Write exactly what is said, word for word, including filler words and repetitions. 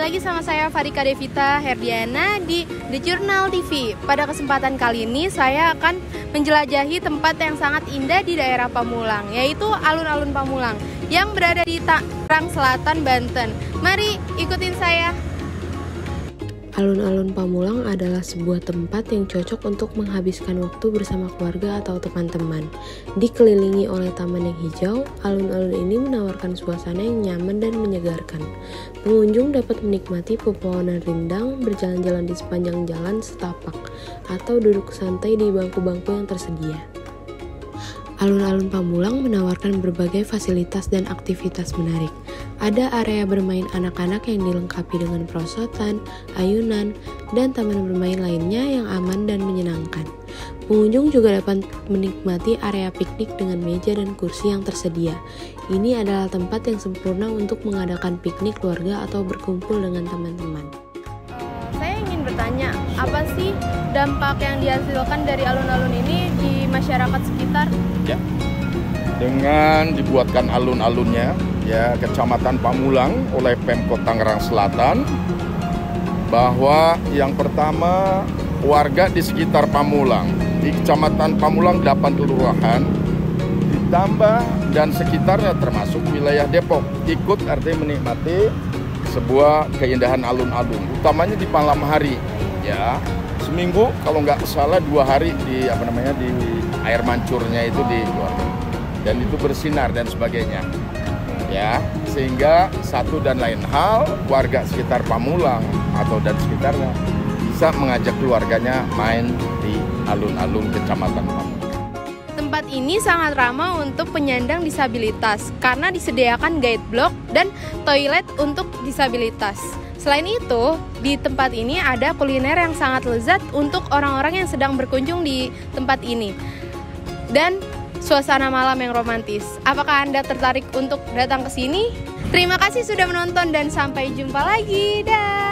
lagi sama saya Farika Devita Herdiana di The Journal T V. Pada kesempatan kali ini saya akan menjelajahi tempat yang sangat indah di daerah Pamulang, yaitu alun-alun Pamulang yang berada di Tangerang Selatan, Banten. Mari ikutin saya. Alun-alun Pamulang adalah sebuah tempat yang cocok untuk menghabiskan waktu bersama keluarga atau teman-teman. Dikelilingi oleh taman yang hijau, alun-alun ini menawarkan suasana yang nyaman dan menyegarkan. Pengunjung dapat menikmati pepohonan rindang, berjalan-jalan di sepanjang jalan setapak, atau duduk santai di bangku-bangku yang tersedia. Alun-alun Pamulang menawarkan berbagai fasilitas dan aktivitas menarik. Ada area bermain anak-anak yang dilengkapi dengan perosotan, ayunan, dan taman bermain lainnya yang aman dan menyenangkan. Pengunjung juga dapat menikmati area piknik dengan meja dan kursi yang tersedia. Ini adalah tempat yang sempurna untuk mengadakan piknik keluarga atau berkumpul dengan teman-teman. Saya ingin bertanya, apa sih dampak yang dihasilkan dari alun-alun ini di masyarakat sekitar? Ya, dengan dibuatkan alun-alunnya, ya Kecamatan Pamulang oleh Pemkot Tangerang Selatan, bahwa yang pertama warga di sekitar Pamulang, di Kecamatan Pamulang delapan kelurahan, ditambah dan sekitarnya termasuk wilayah Depok, ikut artinya menikmati sebuah keindahan alun-alun, utamanya di malam hari, ya seminggu kalau nggak salah dua hari di apa namanya di air mancurnya itu di luar, dan itu bersinar dan sebagainya, ya sehingga satu dan lain hal warga sekitar Pamulang atau dan sekitarnya bisa mengajak keluarganya main di alun-alun Kecamatan Pamulang. Tempat ini sangat ramah untuk penyandang disabilitas karena disediakan guide block dan toilet untuk disabilitas. Selain itu, di tempat ini ada kuliner yang sangat lezat untuk orang-orang yang sedang berkunjung di tempat ini. Dan suasana malam yang romantis. Apakah Anda tertarik untuk datang ke sini? Terima kasih sudah menonton dan sampai jumpa lagi. Dah.